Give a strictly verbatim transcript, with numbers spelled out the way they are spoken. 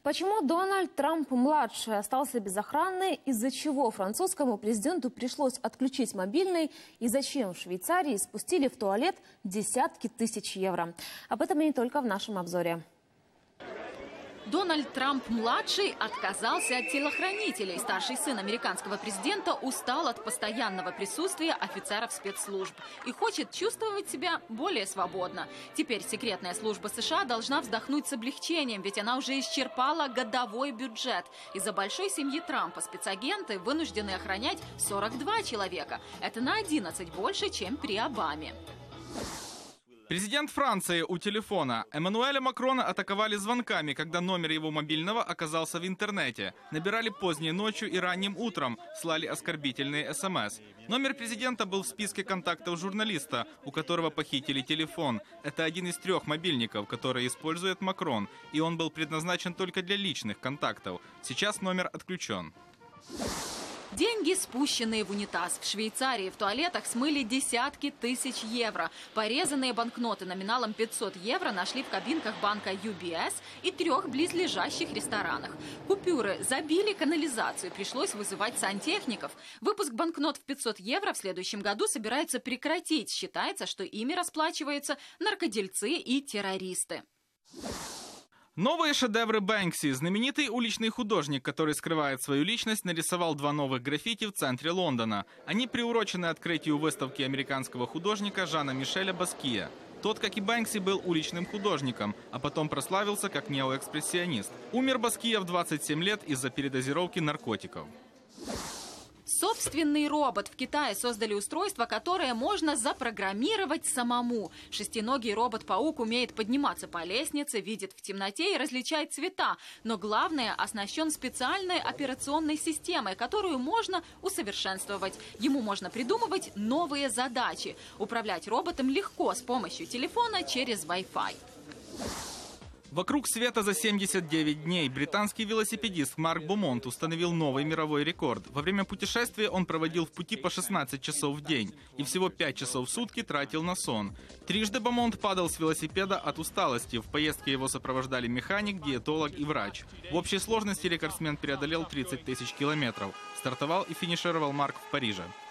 Почему Дональд Трамп-младший остался без охраны, из-за чего французскому президенту пришлось отключить мобильный и зачем в Швейцарии спустили в туалет десятки тысяч евро? Об этом и не только в нашем обзоре. Дональд Трамп-младший отказался от телохранителей. Старший сын американского президента устал от постоянного присутствия офицеров спецслужб и хочет чувствовать себя более свободно. Теперь секретная служба США должна вздохнуть с облегчением, ведь она уже исчерпала годовой бюджет. Из-за большой семьи Трампа спецагенты вынуждены охранять сорок два человека. Это на одиннадцать больше, чем при Обаме. Президент Франции у телефона. Эммануэля Макрона атаковали звонками, когда номер его мобильного оказался в интернете. Набирали поздней ночью и ранним утром, слали оскорбительные СМС. Номер президента был в списке контактов журналиста, у которого похитили телефон. Это один из трех мобильников, которые использует Макрон, и он был предназначен только для личных контактов. Сейчас номер отключен. Деньги, спущенные в унитаз. В Швейцарии в туалетах смыли десятки тысяч евро. Порезанные банкноты номиналом пятьсот евро нашли в кабинках банка ю би эс и трех близлежащих ресторанах. Купюры забили канализацию, пришлось вызывать сантехников. Выпуск банкнот в пятьсот евро в следующем году собираются прекратить. Считается, что ими расплачиваются наркодельцы и террористы. Новые шедевры Бэнкси. Знаменитый уличный художник, который скрывает свою личность, нарисовал два новых граффити в центре Лондона. Они приурочены открытию выставки американского художника Жана-Мишеля Баския. Тот, как и Бэнкси, был уличным художником, а потом прославился как неоэкспрессионист. Умер Баския в двадцать семь лет из-за передозировки наркотиков. Собственный робот. В Китае создали устройство, которое можно запрограммировать самому. Шестиногий робот-паук умеет подниматься по лестнице, видит в темноте и различает цвета. Но главное, оснащен специальной операционной системой, которую можно усовершенствовать. Ему можно придумывать новые задачи. Управлять роботом легко с помощью телефона через Wi-Fi. Вокруг света за семьдесят девять дней британский велосипедист Марк Бомонт установил новый мировой рекорд. Во время путешествия он проводил в пути по шестнадцать часов в день и всего пять часов в сутки тратил на сон. Трижды Бомонт падал с велосипеда от усталости. В поездке его сопровождали механик, диетолог и врач. В общей сложности рекордсмен преодолел тридцать тысяч километров. Стартовал и финишировал Марк в Париже.